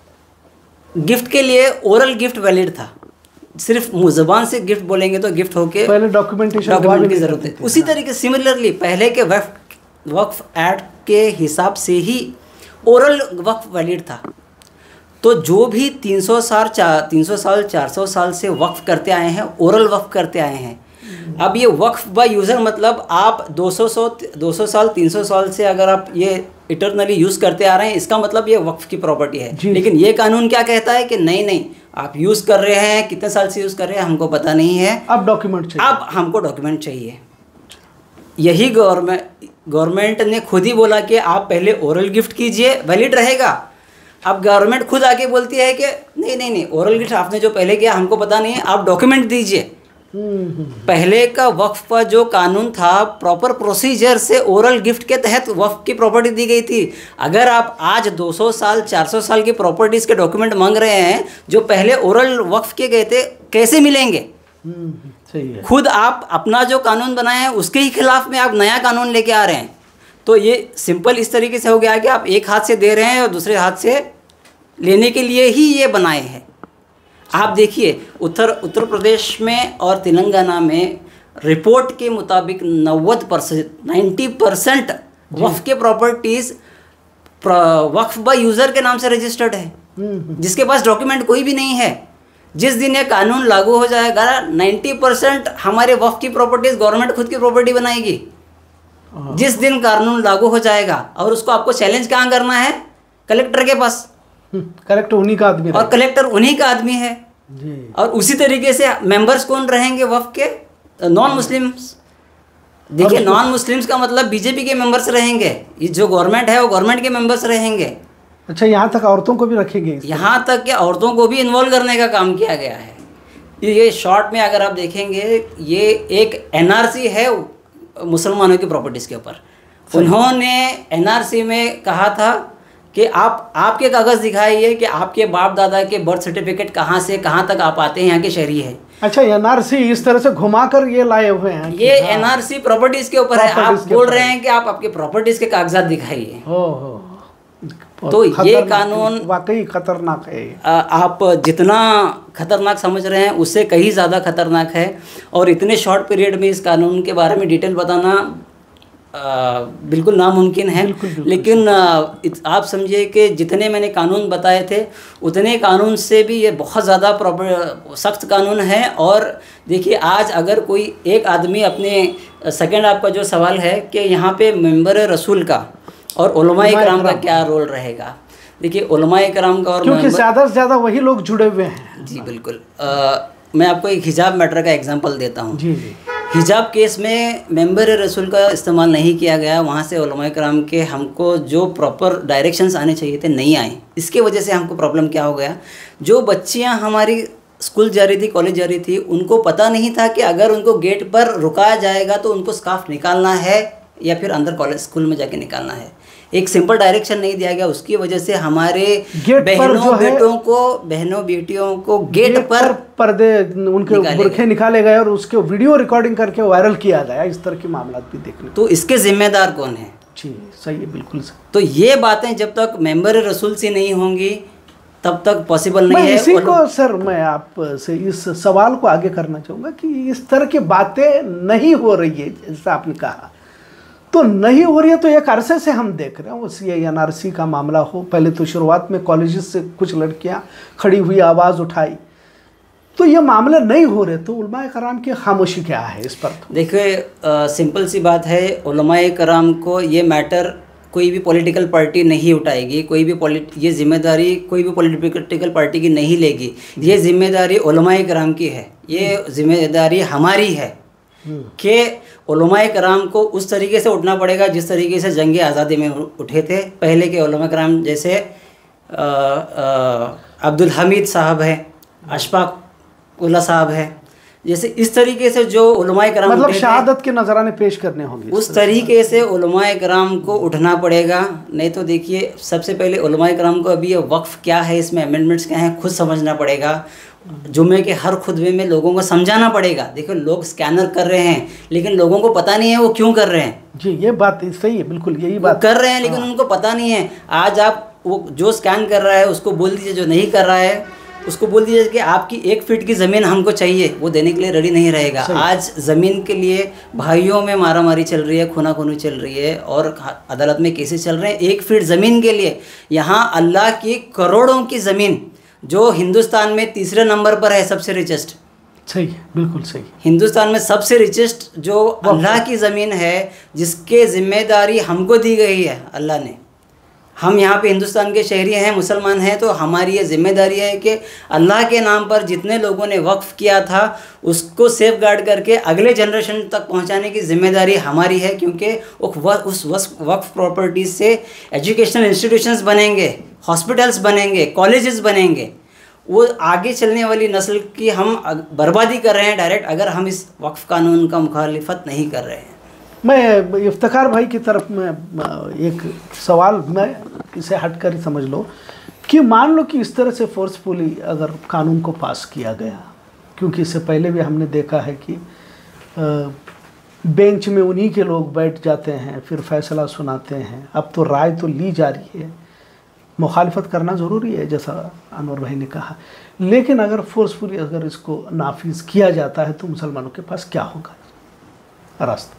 D: गिफ्ट के लिए ओरल गिफ्ट वैलिड था, सिर्फ ज़बान से गिफ्ट बोलेंगे तो गिफ्ट होके
A: पहले डॉक्यूमेंटेशन
D: डॉक्यूमेंट की ज़रूरत है। उसी तरीके सिमिलरली पहले के वक्फ वक्फ एक्ट के हिसाब से ही ओरल वक्फ वैलिड था। तो जो भी तीन सौ साल चार तीन सौ साल चार सौ साल से वक्फ करते आए हैं, ओरल वक्फ करते आए हैं। अब ये वक्फ बाय यूज़र मतलब आप दो सौ साल तीन सौ साल से अगर आप ये इटरनली यूज़ करते आ रहे हैं, इसका मतलब ये वक्फ की प्रॉपर्टी है। लेकिन ये कानून क्या कहता है कि नहीं नहीं, आप यूज़ कर रहे हैं, कितने साल से यूज़ कर रहे हैं हमको पता नहीं है,
A: अब डॉक्यूमेंट चाहिए,
D: अब हमको डॉक्यूमेंट चाहिए। यही गवर्नमेंट गवर्नमेंट ने खुद ही बोला कि आप पहले ओरल गिफ्ट कीजिए, वैलिड रहेगा। अब गवर्नमेंट खुद आके बोलती है कि नहीं नहीं नहीं, ओरल गिफ्ट आपने जो पहले किया हमको पता नहीं है, आप डॉक्यूमेंट दीजिए। पहले का वक्फ का जो कानून था, प्रॉपर प्रोसीजर से ओरल गिफ्ट के तहत वक्फ की प्रॉपर्टी दी गई थी। अगर आप आज दो सौ साल चार सौ साल की प्रॉपर्टीज़ के डॉक्यूमेंट मांग रहे हैं जो पहले ओरल वक्फ के गए थे, कैसे मिलेंगे?
A: सही है।
D: खुद आप अपना जो कानून बनाए हैं उसके ही खिलाफ में आप नया कानून लेके आ रहे हैं। तो ये सिंपल इस तरीके से हो गया कि आप एक हाथ से दे रहे हैं और दूसरे हाथ से लेने के लिए ही ये बनाए हैं। आप देखिए उत्तर उत्तर प्रदेश में और तेलंगाना में रिपोर्ट के मुताबिक नब्बे परसेंट नाइन्टी परसेंट वक्फ के प्रॉपर्टीज़ वक्फ बाय यूज़र के नाम से रजिस्टर्ड है, जिसके पास डॉक्यूमेंट कोई भी नहीं है। जिस दिन ये कानून लागू हो जाएगा, नब्बे परसेंट हमारे वक्फ की प्रॉपर्टीज़ गवर्नमेंट खुद की प्रॉपर्टी बनाएगी। जिस दिन कानून लागू हो जाएगा, और उसको आपको चैलेंज कहाँ करना है? कलेक्टर के पास।
A: कलेक्टर उन्हीं का आदमी
D: और कलेक्टर उन्हीं का आदमी है
A: जी।
D: और उसी तरीके से मेंबर्स कौन रहेंगे वक्फ के? Non Muslims. देखिए, नॉन मुस्लिम्स का मतलब बीजेपी के मेंबर्स रहेंगे, ये जो गवर्नमेंट है वो गवर्नमेंट के मेंबर्स रहेंगे।
A: अच्छा, यहाँ तक औरतों को भी रखेंगे?
D: यहाँ तक कि औरतों को भी इन्वॉल्व करने का काम किया गया है। ये शॉर्ट में अगर आप देखेंगे, ये एक एनआरसी है मुसलमानों की प्रॉपर्टीज़ के ऊपर। उन्होंने एनआरसी में कहा था कि आप आपके कागज़ दिखाइए कि आपके बाप दादा के बर्थ सर्टिफिकेट कहाँ से कहाँ तक आप आते हैं, यहाँ के शहरी है।
A: अच्छा, एनआरसी इस तरह से घुमाकर ये लाए हुए हैं?
D: ये एनआरसी प्रॉपर्टीज़ के ऊपर है। आप बोल रहे हैं कि आप आपके प्रॉपर्टीज़ के कागजात दिखाइए। तो ये कानून
A: वाकई खतरनाक है।
D: आप जितना खतरनाक समझ रहे हैं उससे कहीं ज़्यादा खतरनाक है। और इतने शॉर्ट पीरियड में इस कानून के बारे में डिटेल बताना आ, बिल्कुल नामुमकिन है।
A: बिल्कुल, बिल्कुल।
D: लेकिन आ, आप समझिए कि जितने मैंने कानून बताए थे उतने कानून से भी ये बहुत ज़्यादा सख्त कानून है। और देखिए, आज अगर कोई एक आदमी अपने सेकंड आपका जो सवाल है कि यहाँ पे मेंबर रसूल का और उलमाए कराम का क्या रोल रहेगा। देखिए, उलमाए कराम का और
A: क्योंकि ज़्यादा से ज़्यादा वही लोग जुड़े हुए हैं।
D: जी बिल्कुल। आ, मैं आपको एक हिजाब मैटर का एग्जांपल देता हूँ।
A: जी जी।
D: हिजाब केस में मेंबर रसूल का इस्तेमाल नहीं किया गया। वहाँ से उलमाए कराम के हमको जो प्रॉपर डायरेक्शंस आने चाहिए थे नहीं आए। इसके वजह से हमको प्रॉब्लम क्या हो गया, जो बच्चियाँ हमारी स्कूल जा रही थी, कॉलेज जा रही थी, उनको पता नहीं था कि अगर उनको गेट पर रुकाया जाएगा तो उनको स्कार्फ निकालना है या फिर अंदर कॉलेज स्कूल में जाके निकालना है। एक सिंपल डायरेक्शन नहीं दिया गया। उसकी वजह से हमारे बहनों बेटों को बहनों बेटियों को गेट, गेट पर
A: पर्दे उनके बुरखे निकाले गए और उसके वीडियो रिकॉर्डिंग करके वायरल किया गया। इस तरह के मामला भी देखने।
D: तो इसके जिम्मेदार कौन है?
A: जी सही है, बिल्कुल सही।
D: तो ये बातें जब तक मेंबर रसूल से नहीं होंगी तब तक पॉसिबल नहीं है।
A: इसी को सर मैं आपसे इस सवाल को आगे करना चाहूँगा कि इस तरह की बातें नहीं हो रही है, जैसा आपने कहा, तो नहीं हो रही है। तो एक अरसे से हम देख रहे हैं उस ये एन आर सी का मामला हो, पहले तो शुरुआत में कॉलेजेस से कुछ लड़कियां खड़ी हुई आवाज़ उठाई, तो ये मामले नहीं हो रहे, तो उलमाए कराम की खामोशी क्या है इस पर? तो
D: देखिए, सिंपल सी बात है, उलमाए कराम को ये मैटर कोई भी पॉलिटिकल पार्टी नहीं उठाएगी, कोई भी पॉलिट ये जिम्मेदारी कोई भी पॉलिटिकल पार्टी की नहीं लेगी। ये जिम्मेदारी उलमाए कराम की है, ये जिम्मेदारी हमारी है। कि उलमाए कराम को उस तरीके से उठना पड़ेगा जिस तरीके से जंग आज़ादी में उठे थे। पहले के उलमाए कराम जैसे आ, आ, अब्दुल हमीद साहब है, अशफाक उल्ला साहब है, जैसे इस तरीके से जो उलमाए कराम
A: मतलब शहादत के नजराने पेश करने होंगे,
D: उस तरीके से उलमाए कराम को उठना पड़ेगा। नहीं तो देखिए, सबसे पहले उलमाए कराम को अभी ये वक्फ क्या है, इसमें अमेंडमेंट्स क्या हैं, खुद समझना पड़ेगा। जुम्मे के हर खुतबे में लोगों को समझाना पड़ेगा। देखो, लोग स्कैनर कर रहे हैं लेकिन लोगों को पता नहीं है वो क्यों कर रहे हैं।
A: जी, ये बात सही है, बिल्कुल यही बात
D: कर रहे हैं लेकिन उनको पता नहीं है। आज आप वो जो स्कैन कर रहा है उसको बोल दीजिए, जो नहीं कर रहा है उसको बोल दीजिए कि आपकी एक फीट की ज़मीन हमको चाहिए, वो देने के लिए रेडी नहीं रहेगा। आज ज़मीन के लिए भाइयों में मारा मारी चल रही है, खूना खूनी चल रही है और अदालत में केसेस चल रहे हैं एक फीट ज़मीन के लिए। यहाँ अल्लाह की करोड़ों की ज़मीन जो हिंदुस्तान में तीसरे नंबर पर है, सबसे रिचेस्ट।
A: सही, बिल्कुल सही।
D: हिंदुस्तान में सबसे रिचेस्ट जो अल्लाह की ज़मीन है, जिसके ज़िम्मेदारी हमको दी गई है अल्लाह ने। हम यहाँ पे हिंदुस्तान के शहरी हैं, मुसलमान हैं, तो हमारी ये जिम्मेदारी है कि अल्लाह के नाम पर जितने लोगों ने वक्फ़ किया था उसको सेफ गार्ड करके अगले जनरेशन तक पहुँचाने की जिम्मेदारी हमारी है। क्योंकि उस वक्फ़ प्रॉपर्टीज़ से एजुकेशनल इंस्टीट्यूशंस बनेंगे, हॉस्पिटल्स बनेंगे, कॉलेजेस बनेंगे। वो आगे चलने वाली नस्ल की हम बर्बादी कर रहे हैं डायरेक्ट, अगर हम इस वक्फ़ कानून का मुखालिफत नहीं कर रहे हैं।
A: मैं इफ्तिखार भाई की तरफ में एक सवाल, मैं इसे हट कर ही समझ लो कि मान लो कि इस तरह से फोर्सफुली अगर कानून को पास किया गया, क्योंकि इससे पहले भी हमने देखा है कि बेंच में उन्हीं के लोग बैठ जाते हैं, फिर फैसला सुनाते हैं। अब तो राय तो ली जा रही है, मुखालिफत करना ज़रूरी है जैसा अनवर भाई ने कहा, लेकिन अगर फोर्सफुली अगर इसको नाफिज किया जाता है तो मुसलमानों के पास क्या होगा रास्ता?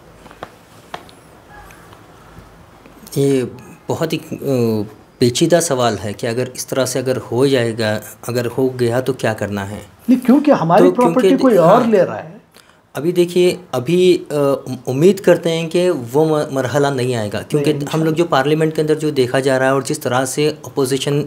B: ये बहुत ही पेचीदा सवाल है कि अगर इस तरह से अगर हो जाएगा, अगर हो गया तो क्या करना है।
A: नहीं, क्योंकि हमारी तो प्रॉपर्टी कोई और हाँ, ले रहा है।
B: अभी देखिए, अभी उम्मीद करते हैं कि वो मरहला नहीं आएगा, क्योंकि हम लोग जो पार्लियामेंट के अंदर जो देखा जा रहा है और जिस तरह से अपोजिशन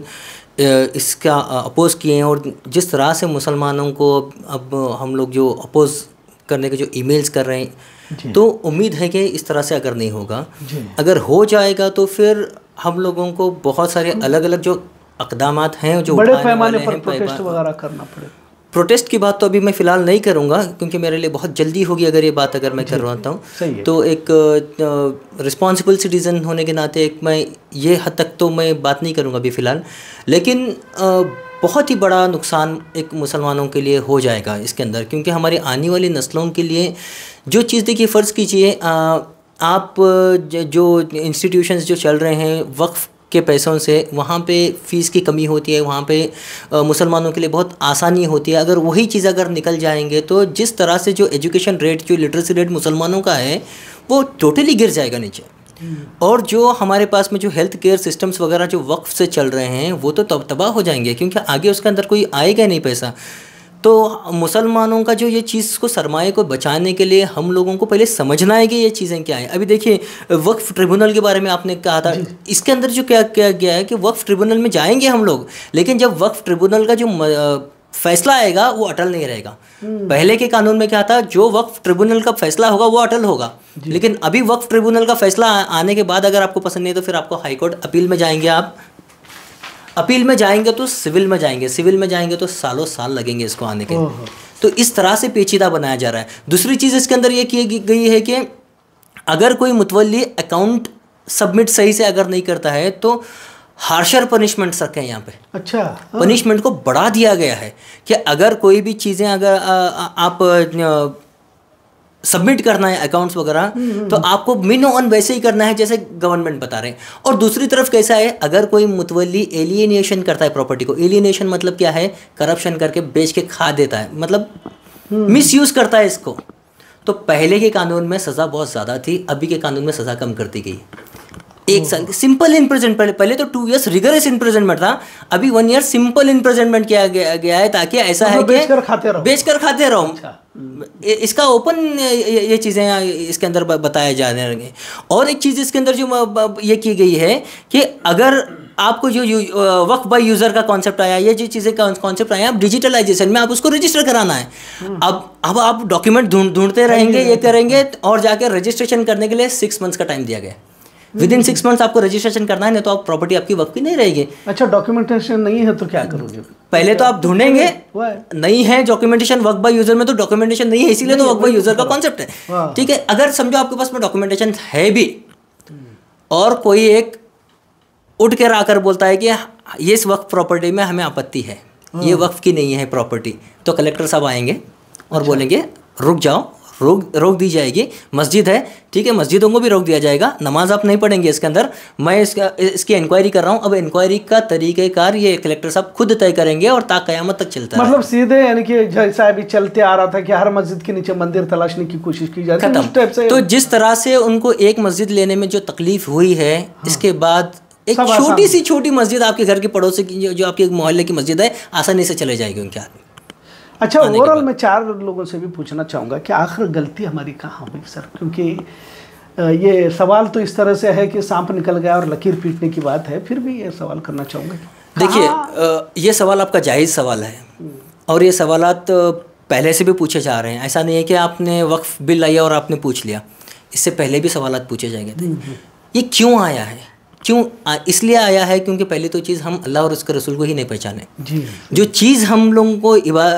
B: इसका अपोज़ किए हैं और जिस तरह से मुसलमानों को अब हम लोग जो अपोज़ करने के जो ईमेल्स कर रहे हैं, तो उम्मीद है कि इस तरह से अगर नहीं होगा, अगर हो जाएगा तो फिर हम लोगों को बहुत सारे अलग अलग जो अक़दामात हैं जो
A: बड़े पैमाने पर प्रोटेस्ट वगैरह करना पड़ेगा।
B: प्रोटेस्ट की बात तो अभी मैं फ़िलहाल नहीं करूंगा, क्योंकि मेरे लिए बहुत जल्दी होगी अगर ये बात अगर मैं कर रहा हूँ तो एक रिस्पॉन्सिबल सिटीज़न होने के नाते एक मैं ये हद तक तो मैं बात नहीं करूँगा अभी फ़िलहाल। लेकिन आ, बहुत ही बड़ा नुकसान एक मुसलमानों के लिए हो जाएगा इसके अंदर, क्योंकि हमारी आने वाली नस्लों के लिए जो चीज़ देखिए, फ़र्ज़ कीजिए आप जो इंस्टीट्यूशंस जो चल रहे हैं वक्फ़ के पैसों से, वहाँ पे फ़ीस की कमी होती है, वहाँ पे मुसलमानों के लिए बहुत आसानी होती है। अगर वही चीज़ अगर निकल जाएंगे तो जिस तरह से जो एजुकेशन रेट, जो लिटरेसी रेट मुसलमानों का है वो टोटली गिर जाएगा नीचे। और जो हमारे पास में जो हेल्थ केयर सिस्टम्स वगैरह जो वक्फ से चल रहे हैं वो तो तब तबाह हो जाएंगे, क्योंकि आगे उसके अंदर कोई आएगा नहीं पैसा। तो मुसलमानों का जो ये चीज़ को सरमाए को बचाने के लिए हम लोगों को पहले समझना है कि ये चीज़ें क्या हैं। अभी देखिए, वक्फ ट्रिब्यूनल के बारे में आपने कहा था, इसके अंदर जो क्या क्या गया है कि वक्फ ट्रिब्यूनल में जाएंगे हम लोग, लेकिन जब वक्फ ट्रिब्यूनल का जो फैसला आएगा वो अटल नहीं रहेगा। पहले के कानून में क्या था, जो वक्फ ट्रिब्यूनल का फैसला होगा वो अटल होगा, लेकिन अभी वक्फ ट्रिब्यूनल का फैसला आने के बाद अगर आपको पसंद नहीं है तो फिर आपको हाई कोर्ट अपील में जाएंगे, आप अपील में जाएंगे तो सिविल में जाएंगे, सिविल में जाएंगे तो सालों साल लगेंगे इसको आने के। तो इस तरह से पेचीदा बनाया जा रहा है। दूसरी चीज़ इसके अंदर ये की गई है कि अगर कोई मुतवल्ली अकाउंट सबमिट सही से अगर नहीं करता है तो हार्शर पनिशमेंट्स रखे हैं यहाँ पे।
A: अच्छा,
B: पनिशमेंट को बढ़ा दिया गया है कि अगर कोई भी चीज़ें अगर आ, आ, आप सबमिट करना है अकाउंट्स वगैरह तो आपको मिन ऑन वैसे ही करना है जैसे गवर्नमेंट बता रहे हैं। और दूसरी तरफ कैसा है, अगर कोई मुतवल्ली एलियनेशन करता है प्रॉपर्टी को, एलियनेशन मतलब क्या है, करप्शन करके बेच के खा देता है, मतलब मिसयूज करता है इसको, तो पहले के कानून में सज़ा बहुत ज़्यादा थी, अभी के कानून में सज़ा कम कर दी गई। एक साल सिंपल इम्प्रिजनमेंट, पहले पहले तो टू इयर्स रिगरस इम्प्रिजनमेंट था, अभी वन ईयर सिंपल इम्प्रिजनमेंट किया गया, गया है ताकि ऐसा है कि
A: बेचकर खाते रहो,
B: बेचकर खाते रहो। अच्छा। इसका ओपन ये, ये चीज़ें इसके अंदर बताए जाने लगे। और एक चीज़ इसके अंदर जो ये की गई है कि अगर आपको जो वक्फ बाय यूज़र का कॉन्सेप्ट आया, ये जो चीज़ें का कॉन्सेप्ट आया, अब डिजिटलाइजेशन में आप उसको रजिस्टर कराना है। अब अब आप डॉक्यूमेंट ढूंढ ढूंढते रहेंगे, ये करेंगे, और जाकर रजिस्ट्रेशन करने के लिए सिक्स मंथ्स का टाइम दिया गया। विद इन सिक्स मंथ्स आपको रजिस्ट्रेशन करना है, नहीं तो आप प्रॉपर्टी आपकी वक्फ की नहीं रहेगी।
A: अच्छा, डॉक्यूमेंटेशन नहीं है तो क्या करोगे?
B: पहले तो आप ढूंढेंगे, नहीं है डॉक्यूमेंटेशन वक्फ बाय यूजर में, तो डॉक्यूमेंटेशन नहीं है, इसीलिए तो वक्फ बाय यूजर का कॉन्सेप्ट है। ठीक है, अगर समझो आपके पास में डॉक्यूमेंटेशन है भी और कोई एक उठ कर आकर बोलता है कि ये इस वक्फ प्रॉपर्टी में हमें आपत्ति है, ये वक्फ की नहीं है प्रॉपर्टी, तो कलेक्टर साहब आएंगे और बोलेंगे रुक जाओ, रोक रोक दी जाएगी। मस्जिद है, ठीक है, मस्जिदों को भी रोक दिया जाएगा, नमाज आप नहीं पढ़ेंगे इसके अंदर, मैं इसका इसकी इंक्वायरी कर रहा हूँ। अब इंक्वायरी का तरीक़ेकार ये कलेक्टर साहब खुद तय करेंगे और ता क़यामत तक चलता है।
A: मतलब सीधे यानी कि जैसा अभी चलते आ रहा था कि हर मस्जिद के नीचे मंदिर तलाशने की कोशिश की जा रही है,
B: खत्म। तो जिस तरह से उनको एक मस्जिद लेने में जो तकलीफ हुई है, इसके बाद एक छोटी सी छोटी मस्जिद आपके घर के पड़ोसी की, जो आपके मोहल्ले की मस्जिद है, आसानी से चले जाएगी उनके हाथ में।
A: अच्छा, ओवरऑल मैं चार लोगों से भी पूछना चाहूँगा कि आखिर गलती हमारी कहाँ हुई सर? क्योंकि ये सवाल तो इस तरह से है कि सांप निकल गया और लकीर पीटने की बात है, फिर भी ये सवाल करना चाहूँगा।
B: देखिए, ये सवाल आपका जायज़ सवाल है और ये सवालात पहले से भी पूछे जा रहे हैं। ऐसा नहीं है कि आपने वक्फ बिल लाया और आपने पूछ लिया, इससे पहले भी सवालात पूछे जाएंगे थे। ये क्यों आया है? क्यों इसलिए आया है क्योंकि पहली तो चीज़ हम अल्लाह और उसके रसूल को ही नहीं पहचाने। जी, जो चीज़ हम लोगों को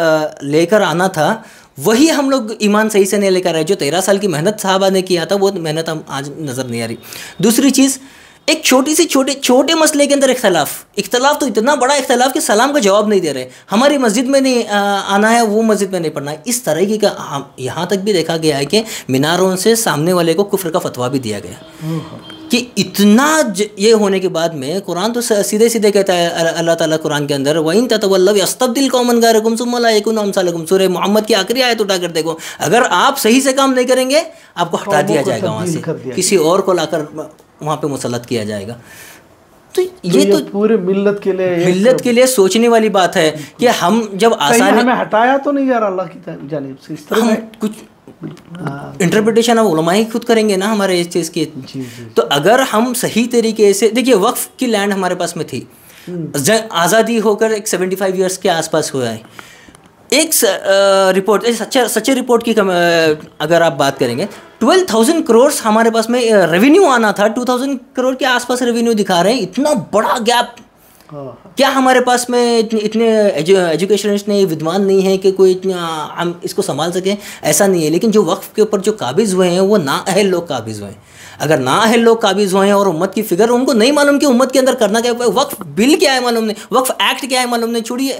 B: लेकर आना था वही हम लोग ईमान सही से नहीं लेकर आए। जो तेरह साल की मेहनत साहबा ने किया था वो मेहनत हम आज नज़र नहीं आ रही। दूसरी चीज़, एक छोटी सी छोटे छोटे मसले के अंदर इख्तलाफ इख्तलाफ तो इतना बड़ा इख्तलाफ कि सलाम का जवाब नहीं दे रहे, हमारी मस्जिद में नहीं आना है, वो मस्जिद में नहीं पढ़ना है। इस तरह का यहाँ तक भी देखा गया है कि मीनारों से सामने वाले को कुफ्र का फतवा भी दिया गया कि इतना ये होने के बाद में कुरान तो सीधे सीधे कहता है अल्लाह ताला कुरान के अंदर, वइन ततवल्लव यस्तब्दिल कौमन गैरकुम सुम्मा ला यकुनु अमसालकुम। सूरह मोहम्मद की आखिरी आयत उठाकर देखो, अगर आप सही से काम नहीं करेंगे आपको हटा दिया जाएगा वहाँ से, किसी और को लाकर वहाँ पे मुसल्लत किया जाएगा। तो ये तो, तो पूरे मिल्लत के लिए मिल्लत के लिए सोचने वाली बात है कि हम जब आसानी
A: हमें हटाया तो नहीं जा रहा अल्लाह की जानिब से, इस तरह कुछ
B: इंटरप्रिटेशन अब उलमा ही खुद करेंगे ना हमारे इस चीज़ की। जी, जी। तो अगर हम सही तरीके से देखिए, वक्फ की लैंड हमारे पास में थी, आज़ादी होकर एक सेवेंटी फाइव ईयर्स के आसपास हुआ है। एक रिपोर्ट सच्चे सच्चे रिपोर्ट की कम, अगर आप बात करेंगे, ट्वेल्व थाउजेंड करोड़ हमारे पास में रेवेन्यू आना था, टू थाउजेंड करोड़ के आसपास रेवेन्यू दिखा रहे हैं। इतना बड़ा गैप, क्या हमारे पास में इतने इतने एजु, एजुकेशनिस्ट नहीं, विद्वान नहीं है कि कोई इतना हम इसको संभाल सकें? ऐसा नहीं है। लेकिन जो वक्फ के ऊपर जो काबिज़ हुए हैं वो ना अहल लोग काबिज़ हुए हैं। अगर ना अहल लोग काबिज़ हुए हैं और उम्मत की फ़िगर उनको नहीं मालूम कि उम्मत के अंदर करना क्या है, वक्फ बिल क्या है मालूम नहीं, वक्फ एक्ट क्या है मालूम नहीं, छोड़िए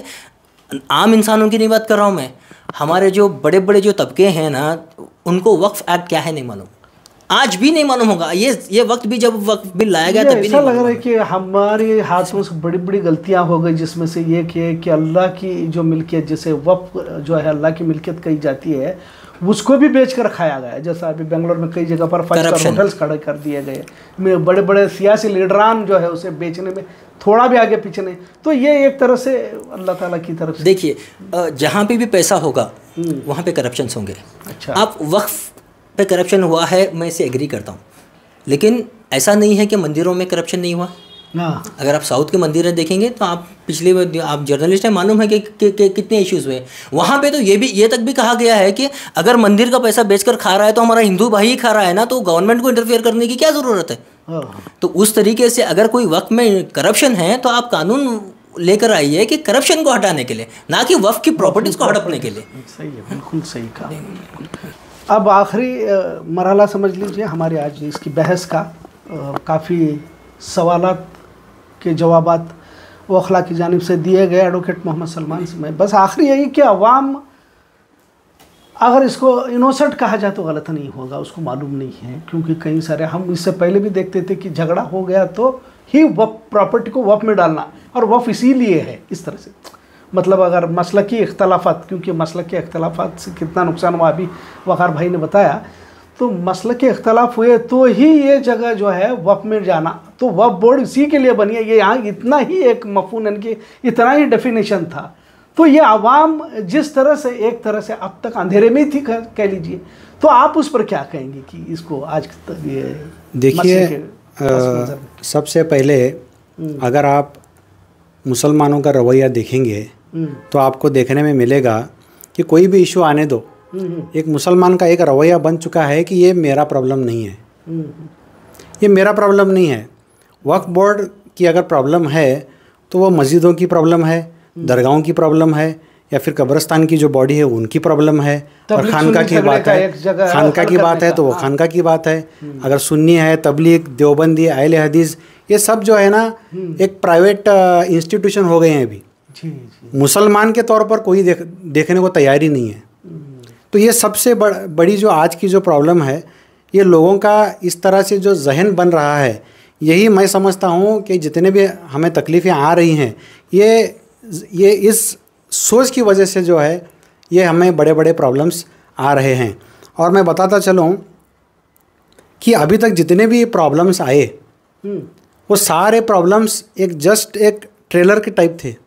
B: आम इंसानों की नहीं बात कर रहा हूँ मैं, हमारे जो बड़े बड़े जो तबके हैं ना, उनको वक्फ एक्ट क्या है नहीं मालूम, आज भी नहीं मालूम होगा। ये ये वक्त भी जब वक्त बिल लाया गया तब भी
A: ऐसा लग रहा है कि हमारे हाथों से बड़ी बड़ी गलतियां हो गई, जिसमें से ये कि, कि अल्लाह की जो मिल्कियत, जैसे वक्फ जो है अल्लाह की मिल्कियत कही जाती है, उसको भी बेच कर खाया गया। जैसा अभी बेंगलोर में कई जगह पर फाइव स्टार होटल्स खड़े कर दिए गए, में बड़े बड़े सियासी लीडरान जो है उसे बेचने में थोड़ा भी आगे पीछे नहीं। तो ये एक तरह से अल्लाह ताला की तरफ से,
B: देखिए जहाँ पे भी पैसा होगा वहाँ पे करप्शन होंगे। अच्छा, आप वक्फ पे करप्शन हुआ है, मैं इसे एग्री करता हूँ, लेकिन ऐसा नहीं है कि मंदिरों में करप्शन नहीं हुआ। अगर आप साउथ के मंदिर देखेंगे तो आप पिछले आप जर्नलिस्ट हैं, मालूम है कि, कि, कि कितने इश्यूज़ हुए वहाँ पे। तो ये भी ये तक भी कहा गया है कि अगर मंदिर का पैसा बेचकर खा रहा है तो हमारा हिंदू भाई ही खा रहा है ना, तो गवर्नमेंट को इंटरफेयर करने की क्या ज़रूरत है? तो उस तरीके से अगर कोई वक्फ में करप्शन है तो आप कानून लेकर आइए कि करप्शन को हटाने के लिए, ना कि वक्फ की प्रॉपर्टीज़ को हड़पने के लिए।
A: सही है, बिल्कुल सही कहा। अब आखिरी मरहला समझ लीजिए हमारे आज इसकी बहस का, काफ़ी सवालात के जवाबात वो अखला की जानिब से दिए गए एडवोकेट मोहम्मद सलमान से। मैं बस आखिरी यही कि अवाम अगर इसको इनोसेंट कहा जाए तो गलत नहीं होगा, उसको मालूम नहीं है, क्योंकि कई सारे हम इससे पहले भी देखते थे कि झगड़ा हो गया तो ही वफ प्रॉपर्टी को वफ में डालना, और वफ इसीलिए है इस तरह से, मतलब अगर मसलकी इख्तलाफात, क्योंकि मसलकी इख्तलाफात से कितना नुकसान हुआ अभी वक़ार भाई ने बताया, तो मसलकी इख्तलाफ हुए तो ही ये जगह जो है वफ में जाना, तो वफ बोर्ड इसी के लिए बनी है। ये यहाँ इतना ही एक मफहूम की इतना ही डेफिनेशन था। तो ये आवाम जिस तरह से एक तरह से अब तक अंधेरे में थी कह लीजिए, तो आप उस पर क्या कहेंगे कि इसको आज तक ये
E: देखिए, सबसे पहले अगर आप मुसलमानों का रवैया देखेंगे तो आपको देखने में मिलेगा कि कोई भी इशू आने दो, एक मुसलमान का एक रवैया बन चुका है कि ये मेरा प्रॉब्लम नहीं है, ये मेरा प्रॉब्लम नहीं है। वक्फ बोर्ड की अगर प्रॉब्लम है तो वो मस्जिदों की प्रॉब्लम है, दरगाहों की प्रॉब्लम है, या फिर कब्रिस्तान की जो बॉडी है उनकी प्रॉब्लम है। और खानका की बात है, खानका की बात है तो वो खानका की बात है। अगर सुन्नी है, तबलीग, देवबंदी, अहले हदीस, ये सब जो है ना एक प्राइवेट इंस्टीट्यूशन हो गए हैं अभी। जी, जी। मुसलमान के तौर पर कोई देख, देखने को तैयार ही नहीं है। तो ये सबसे बड़, बड़ी जो आज की जो प्रॉब्लम है, ये लोगों का इस तरह से जो जहन बन रहा है, यही मैं समझता हूँ कि जितने भी हमें तकलीफ़ें आ रही हैं, ये ये इस सोच की वजह से जो है ये हमें बड़े बड़े प्रॉब्लम्स आ रहे हैं। और मैं बताता चलूँ कि अभी तक जितने भी प्रॉब्लम्स आए वो सारे प्रॉब्लम्स एक जस्ट एक ट्रेलर के टाइप थे।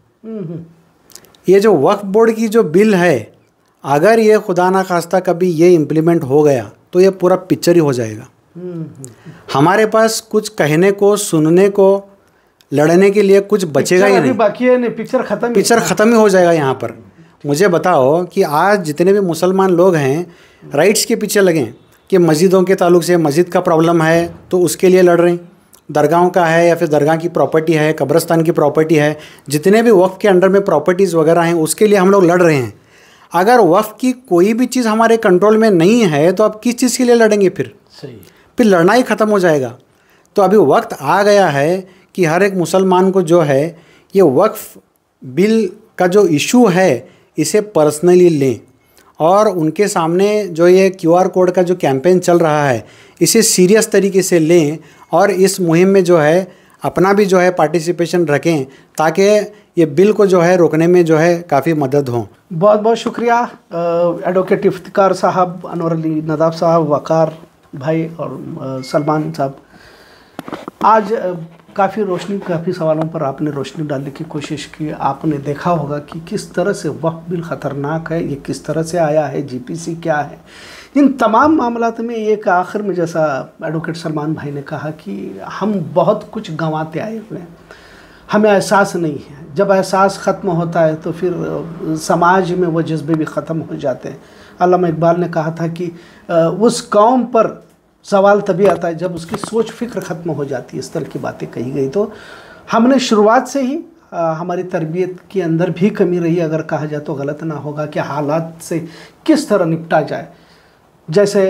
E: ये जो वक्फ बोर्ड की जो बिल है, अगर ये खुदा ना खास्ता कभी ये इम्प्लीमेंट हो गया तो ये पूरा पिक्चर ही हो जाएगा। हमारे पास कुछ कहने को, सुनने को, लड़ने के लिए कुछ बचेगा ही नहीं।
A: बाकी है नहीं, पिक्चर खत्म
E: पिक्चर ख़त्म ही हो जाएगा यहाँ पर। मुझे बताओ कि आज जितने भी मुसलमान लोग हैं राइट्स के पीछे लगे कि मस्जिदों के ताल्लुक से मस्जिद का प्रॉब्लम है तो उसके लिए लड़ रहे हैं, दरगाहों का है या फिर दरगाह की प्रॉपर्टी है, कब्रिस्तान की प्रॉपर्टी है, जितने भी वक्फ के अंडर में प्रॉपर्टीज़ वगैरह हैं उसके लिए हम लोग लड़ रहे हैं। अगर वक्फ की कोई भी चीज़ हमारे कंट्रोल में नहीं है तो आप किस चीज़ के लिए लड़ेंगे? फिर
A: सही, फिर
E: लड़ना ही ख़त्म हो जाएगा। तो अभी वक्त आ गया है कि हर एक मुसलमान को जो है ये वक्फ बिल का जो इशू है इसे पर्सनली लें, और उनके सामने जो ये क्यूआर कोड का जो कैंपेन चल रहा है इसे सीरियस तरीके से लें, और इस मुहिम में जो है अपना भी जो है पार्टिसिपेशन रखें, ताकि ये बिल को जो है रोकने में जो है काफ़ी मदद हो।
A: बहुत बहुत शुक्रिया एडवोकेट इफ्तिकार साहब, अनवर अली नदाफ साहब, वकार भाई और सलमान साहब। आज काफ़ी रोशनी, काफ़ी सवालों पर आपने रोशनी डालने की कोशिश की। आपने देखा होगा कि किस तरह से वक्फ बिल ख़तरनाक है, ये किस तरह से आया है, जीपीसी क्या है, इन तमाम मामलात में एक आखिर में जैसा एडवोकेट सलमान भाई ने कहा कि हम बहुत कुछ गंवाते आए हुए हैं, हमें एहसास नहीं है। जब एहसास ख़त्म होता है तो फिर समाज में वो जज्बे भी ख़त्म हो जाते हैं। अल्लामा इकबाल ने कहा था कि उस कौम पर सवाल तभी आता है जब उसकी सोच फ़िक्र ख़त्म हो जाती है। इस तरह की बातें कही गई। तो हमने शुरुआत से ही आ, हमारी तरबियत के अंदर भी कमी रही, अगर कहा जाए तो गलत ना होगा, कि हालात से किस तरह निपटा जाए। जैसे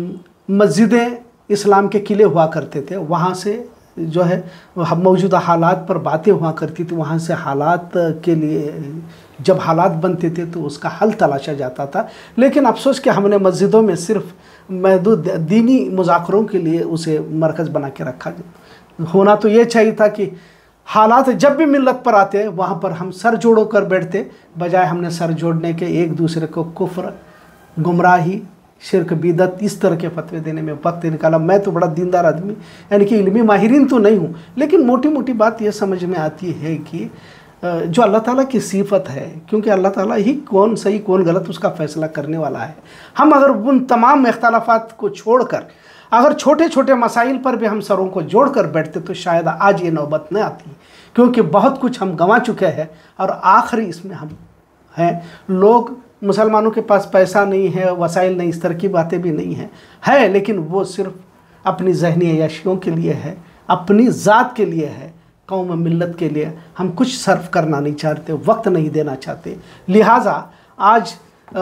A: मस्जिदें इस्लाम के किले हुआ करते थे, वहाँ से जो है मौजूदा हालात पर बातें हुआ करती थी, वहाँ से हालात के लिए जब हालात बनते थे तो उसका हल तलाशा जाता था। लेकिन अफसोस कि हमने मस्जिदों में सिर्फ महदूद दीनी मुज़ाकरों के लिए उसे मरकज़ बना के रखा। होना तो ये चाहिए था कि हालात जब भी मिल्लत पर आते वहाँ पर हम सर जोड़ो कर बैठते, बजाय हमने सर जोड़ने के एक दूसरे को कुफ्र, गुमराही, शिरक, बिदत इस तरह के फतवे देने में वक्त निकाला। मैं तो बड़ा दीनदार आदमी, यानी कि इल्मी माहिरीन तो नहीं हूँ, लेकिन मोटी मोटी बात यह समझ में आती है कि जो अल्लाह ताला की सिफत है, क्योंकि अल्लाह ताला ही कौन सही कौन गलत उसका फ़ैसला करने वाला है। हम अगर उन तमाम इख्तलाफात को छोड़कर अगर छोटे छोटे मसाइल पर भी हम सरों को जोड़ कर बैठते तो शायद आज ये नौबत न आती, क्योंकि बहुत कुछ हम गंवा चुके हैं। और आखिरी इसमें हम हैं, लोग मुसलमानों के पास पैसा नहीं है, वसाइल नहीं, इस तरह की बातें भी नहीं हैं, है, लेकिन वो सिर्फ अपनी ज़हनी अय्याशियों के लिए है, अपनी ज़ात के लिए है, कौम मिल्लत के लिए हम कुछ सर्व करना नहीं चाहते, वक्त नहीं देना चाहते। लिहाजा आज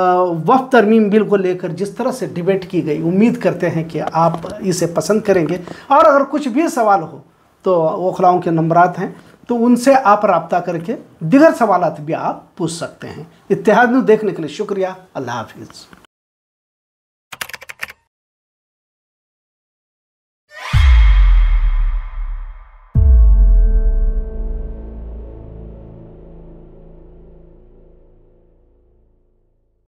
A: वक्फ तरमीम बिल को लेकर जिस तरह से डिबेट की गई, उम्मीद करते हैं कि आप इसे पसंद करेंगे। और अगर कुछ भी सवाल हो तो वकलाओं के नंबरात हैं, तो उनसे आप रब्ता करके दिगर सवालात भी आप पूछ सकते हैं। इत्तेहाद न्यूज़ देखने के लिए शुक्रिया। अल्लाह हाफिज़।